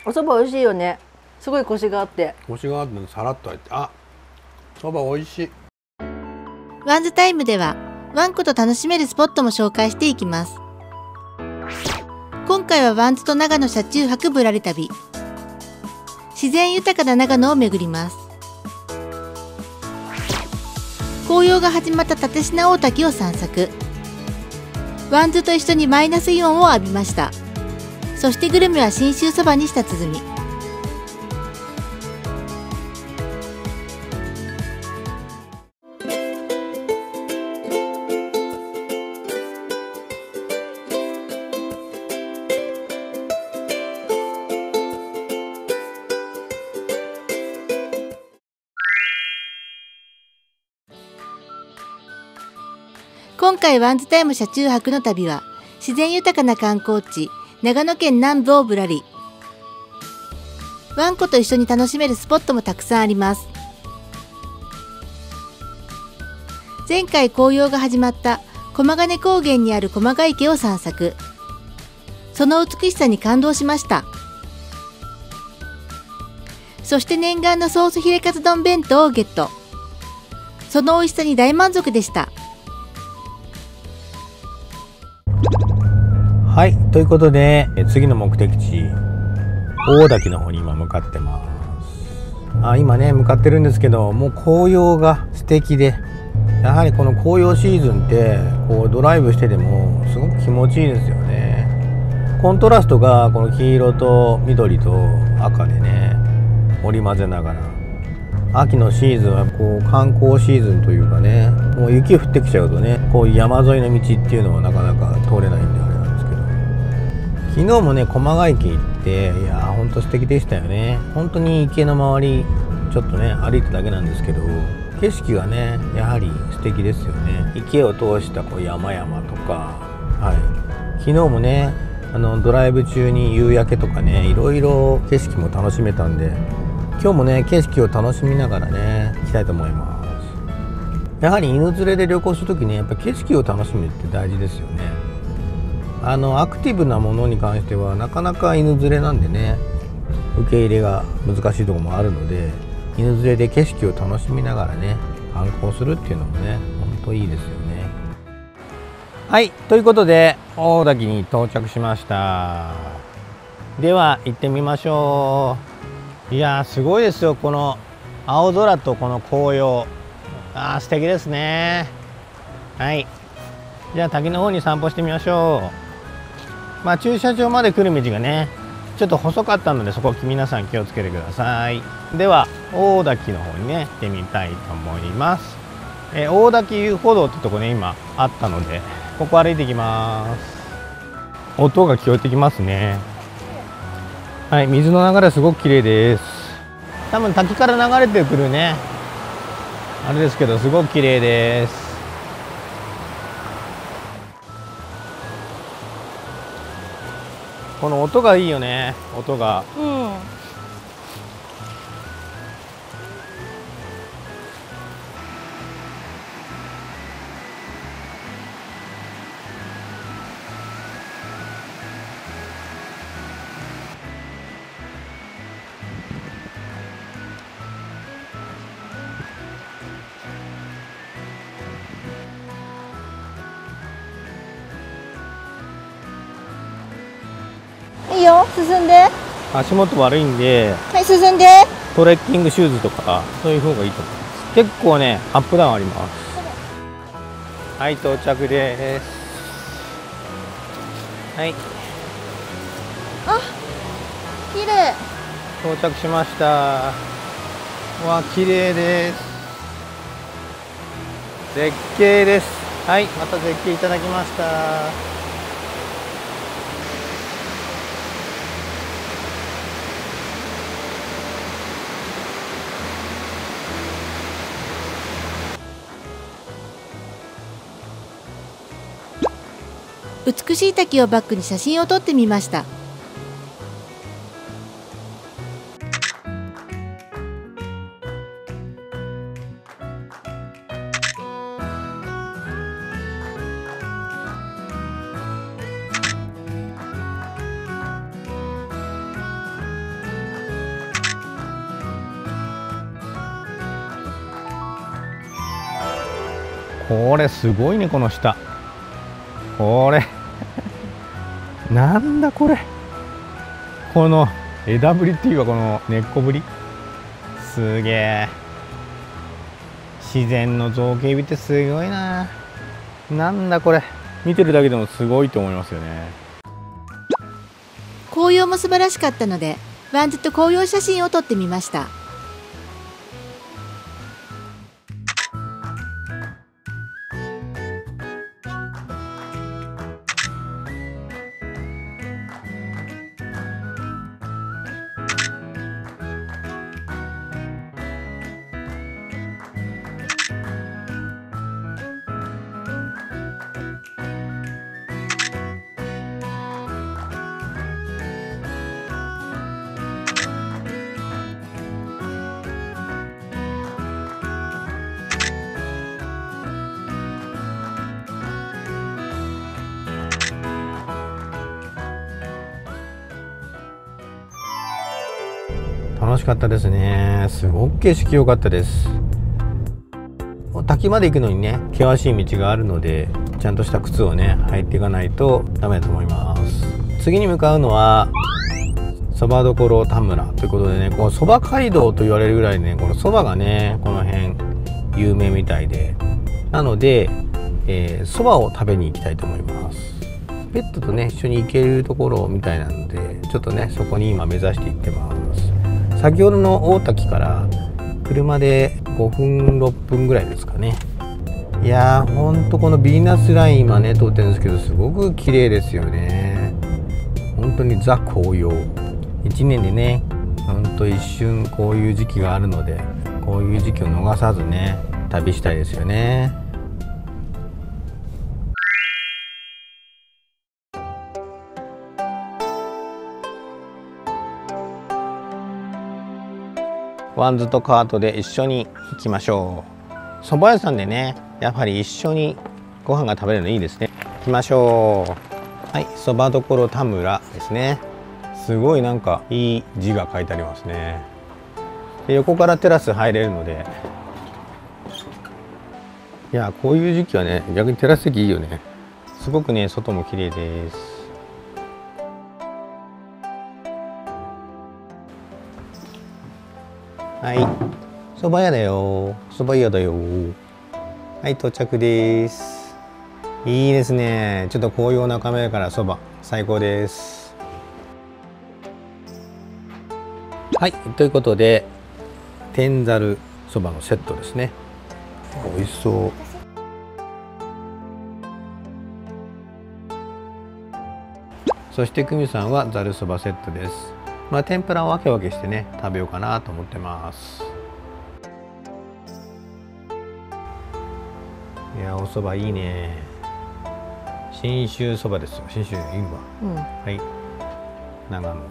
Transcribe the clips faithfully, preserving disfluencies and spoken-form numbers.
お蕎麦美味しいよね。すごいコシがあって。 コシがあってさらっと入って、あ、蕎麦美味しい。 ワンズタイムではワンコと楽しめるスポットも紹介していきます。今回はワンズと長野車中泊ぶらり旅。自然豊かな長野を巡ります。紅葉が始まった立科大滝を散策。ワンズと一緒にマイナスイオンを浴びました。そしてグルメは信州そばに舌鼓。今回ワンズタイム車中泊の旅は自然豊かな観光地長野県南部をぶらり。ワンコと一緒に楽しめるスポットもたくさんあります。前回紅葉が始まった駒ヶ根高原にある駒ヶ池を散策。その美しさに感動しました。そして念願のソースヒレカツ丼弁当をゲット。その美味しさに大満足でした。 はい、ということで次の目的地大滝の方に今向かってます。あ、今ね向かってるんですけど、もう紅葉が素敵で、やはりこの紅葉シーズンってこうドライブしててもすごく気持ちいいですよね。コントラストがこの黄色と緑と赤でね織り交ぜながら、秋のシーズンはこう観光シーズンというかね、もう雪降ってきちゃうとね、こういう山沿いの道っていうのはなかなか通れないんであれなんですけど、昨日もね駒ヶ池行って、いやーほんと素敵でしたよね。本当に池の周りちょっとね歩いただけなんですけど、景色がねやはり素敵ですよね。池を通したこう山々とか、はい、昨日もねあのドライブ中に夕焼けとかね、いろいろ景色も楽しめたんで、今日もね景色を楽しみながらね行きたいと思います。やはり犬連れで旅行するときね、やっぱ景色を楽しむって大事ですよね。あのアクティブなものに関してはなかなか犬連れなんでね、受け入れが難しいところもあるので、犬連れで景色を楽しみながらね観光するっていうのもね本当いいですよね。はい、ということで大滝に到着しました。では行ってみましょう。いやーすごいですよ、この青空とこの紅葉、あー素敵ですね。はい、じゃあ滝の方に散歩してみましょう。まあ駐車場まで来る道がねちょっと細かったので、そこ皆さん気をつけてください。では大滝の方にね行ってみたいと思います。えー、大滝遊歩道ってとこね今あったので、ここ歩いていきます。音が聞こえてきますね。はい、水の流れすごく綺麗です。多分滝から流れてくるねあれですけど、すごく綺麗です。この音がいいよね、音が。 うん。いいよ、進んで。 足元悪いんで、 はい、進んで。 トレッキングシューズとかそういう方がいいと思います。結構ねアップダウンあります。はい、到着です。はい、 あ、綺麗。 到着しました。わ、綺麗です。絶景です。はい、また絶景いただきました。 美しい滝をバックに写真を撮ってみました。 これすごいね、この下。これなんだこれ。この枝ぶりっていうか、この根っこぶり、すげえ。自然の造形美ってすごいな。なんだこれ、見てるだけでもすごいと思いますよね。 紅葉も素晴らしかったので、ワンズと紅葉写真を撮ってみました。 楽しかったですね。すごく景色良かったです。滝まで行くのにね、険しい道があるので、ちゃんとした靴をね履いていかないとダメだと思います。次に向かうのはそばどころ田村ということでね、こうそば街道と言われるぐらいね、このそばがねこの辺有名みたいで、なのでそば、えー、を食べに行きたいと思います。ペットとね一緒に行けるところみたいなので、ちょっとねそこに今目指して行ってます。先ほどの大滝から車でごふんろっぷんぐらいですかね。いやー、ほんとこのヴィーナスライン今ね通ってるんですけど、すごく綺麗ですよね。本当にザ紅葉。いちねんでねほんと一瞬こういう時期があるので、こういう時期を逃さずね旅したいですよね。ワンズとカートで一緒に行きましょう。蕎麦屋さんでねやっぱり一緒にご飯が食べれるのいいですね。行きましょう。はい、そばどころ田村ですね。すごいなんかいい字が書いてありますね。で横からテラス入れるので、いやこういう時期はね逆にテラス席いいよね。すごくね外も綺麗です。はい、蕎麦屋だよ。蕎麦屋だよ。はい、到着です。いいですね。ちょっと紅葉眺めながら蕎麦最高です。はい、ということで天ざる蕎麦のセットですね。美味しそう。そして久美さんはざる蕎麦セットです。まあ天ぷらを分け分けしてね食べようかなと思ってます。いやお蕎麦いいね。信州蕎麦ですよ。信州いいわ、うん、はい、長野。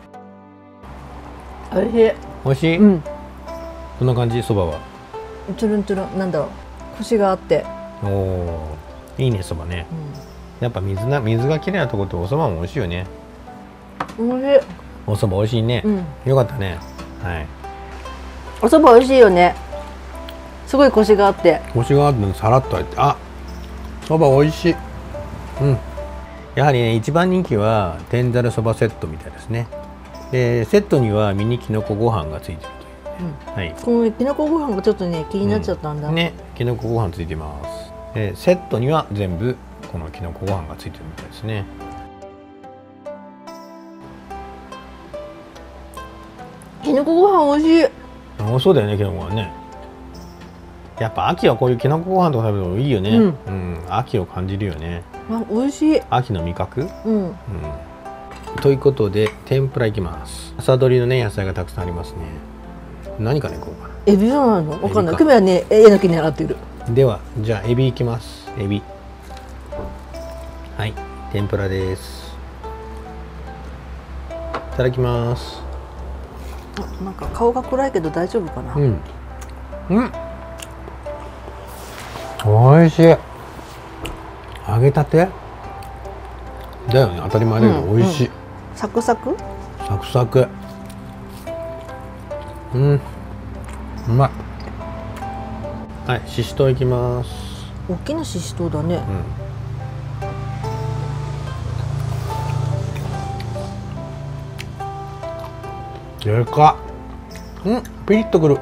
おいしい。 おいしい、うん、どんな感じ？蕎麦はつるんつるん、なんだろう、コシがあって。 おお、いいね蕎麦ね、うん、やっぱ水な水がきれいなところってお蕎麦も美味しいよね。 おいしい。 お蕎麦美味しいね、うん、よかったね。はい、 お蕎麦美味しいよね。すごいコシがあって、 コシがあってさらっと入って、あ、蕎麦美味しい。うん、やはりね一番人気は天ざる蕎麦セットみたいですね。でセットにはミニきのこご飯がついてるという、 うん、はい、このきのこご飯がちょっとね気になっちゃったんだ、うん、 ね、きのこご飯ついてます。でセットには全部このきのこご飯がついてるみたいですね。 きのこご飯美味しい。 あ、そうだよね、きのこご飯ね。やっぱ秋はこういうきのこご飯とか食べるのいいよね、うん、うん、秋を感じるよね。 あ、美味しい。秋の味覚、うん、うん、ということで天ぷらいきます。朝どりのね野菜がたくさんありますね。何かねこうかな。 エビじゃないの？わかんない。久米はねえのきに洗っている。 ではじゃあエビいきます。エビ、はい、天ぷらです。いただきます。 あ、なんか顔が暗いけど大丈夫かな。うん、 うん、おいしい。揚げたてだよね、当たり前だけど、うん、美味しい、うん、 サクサクサクサク、うん、うまい。はい、ししとういきます。 大きなししとうだね。 うんでかっ。うんピリッとくる。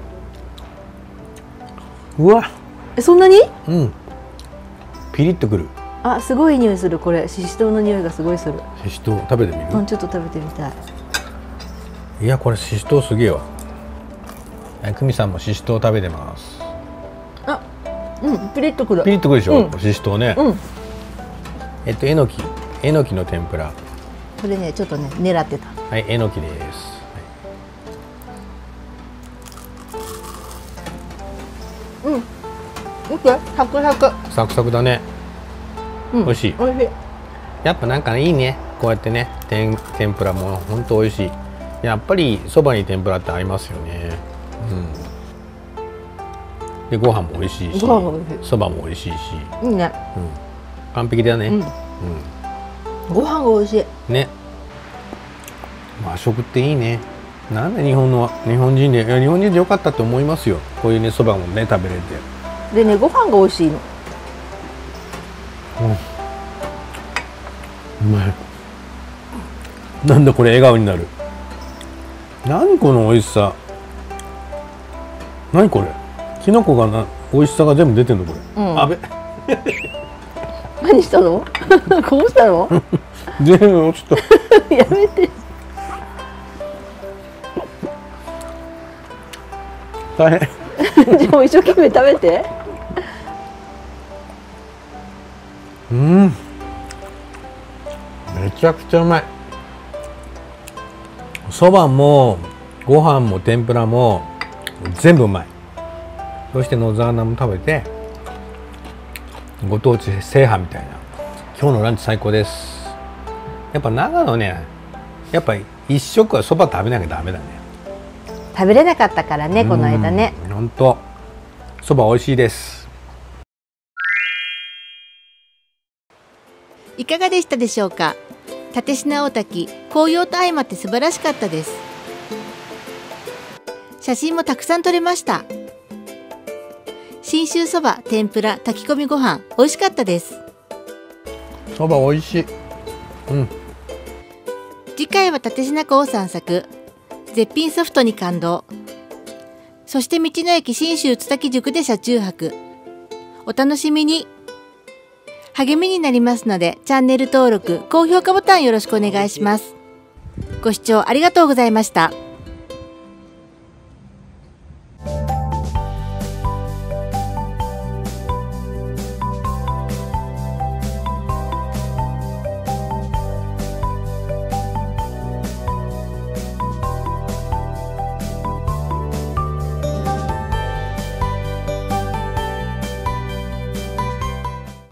うわえ、そんなに？ うんピリッとくる。 あ、すごい匂いする。これししとうの匂いがすごいする。 ししとう食べてみる？ うん、ちょっと食べてみたい。 いやこれししとうすげえわ。はい、久美さんもししとう食べてます。 あ、うん、ピリッとくる。 ピリッとくるでしょ、 うんししとうね。 うん。 えっとえのきえのきの天ぷら。 これね、ちょっとね、狙ってた。 はいえのきです。 うん。見て、サクサク。 サクサクだね。 うん、 美味しい。 美味しい。 やっぱなんかいいね。こうやってね天天ぷらも本当美味しい。やっぱりそばに天ぷらって合いますよね。うん。でご飯も美味しいし、 ご飯も美味しい。 そばも美味しいし、 いいね。 うん、完璧だね。 うん。 うご飯が美味しい。 ん、ね。和食っていいね。なんで日本の日本人でいや日本人でよかったと思いますよ。こういうねそばもね食べれて。 でね、ご飯が美味しいの。 うん。うまい。なんだこれ笑顔になる。何この美味しさ。何これ。きのこがな美味しさが全部出てんのこれ。 うん、 あべ。 何したの？こぼしたの？ 全部落ちた。 やめて。 大変。 じゃあ一生懸命食べて。 うん。めちゃくちゃうまい。そばもご飯も天ぷらも全部うまい。そして野沢菜も食べてご当地制覇みたいな。今日のランチ最高です。やっぱ長野ね、やっぱり一食はそば食べなきゃダメだね。 食べれなかったからね、この間ね。 本当そば美味しいです。 いかがでしたでしょうか。立科大滝、紅葉と相まって素晴らしかったです。写真もたくさん撮れました。信州そば、天ぷら、炊き込みご飯、美味しかったです。 そば美味しい。うん。 次回は立科湖を散策、絶品ソフトに感動。そして道の駅信州津滝宿で車中泊。お楽しみに。励みになりますので、チャンネル登録、高評価ボタンよろしくお願いします。ご視聴ありがとうございました。